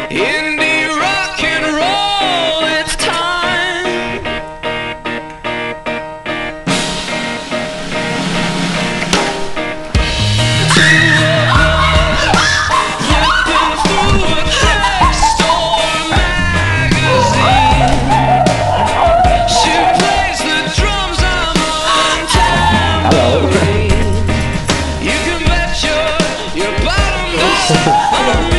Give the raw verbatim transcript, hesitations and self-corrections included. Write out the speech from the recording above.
Indie rock and roll, it's time. Two of us flipping through a drugstore magazine. She plays the drums on one tambourine. You can bet your, your bottom dollar on me.